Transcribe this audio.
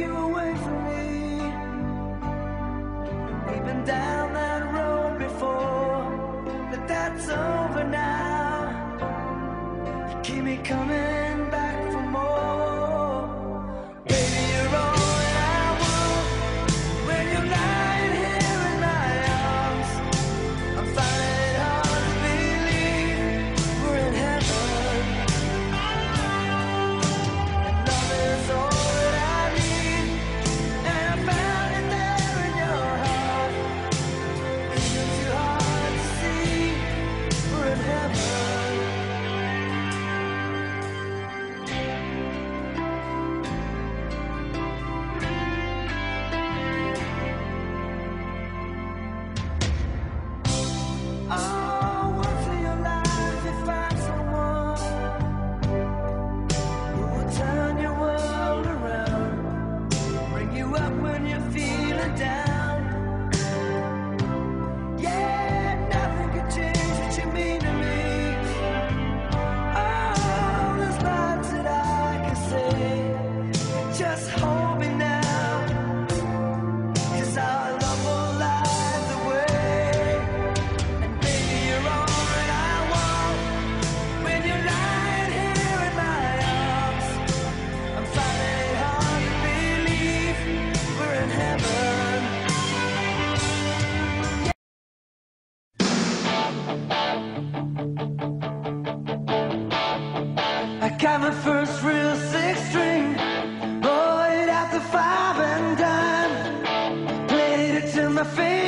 you away from me. We've been down that road before, but that's over now. You keep me coming back for more. Baby, you're all that I want. When you're lying here in my arms, I'm finding it hard to believe we're in heaven. And love is all that I need, and I found it there in your heart. It's too hard to see we're in heaven. Oh, once in your life you find someone who will turn your world around, bring you up when you're feeling down. Yeah, nothing could change what you mean to me. Oh, there's lots that I can say. Just hold me now, 'cause our love will light the way. And baby, you're all that I want. When you're lying here in my arms, I'm finding it hard to believe we're in heaven. I got my first real six string, bought it at the five and dime, played it till my fingers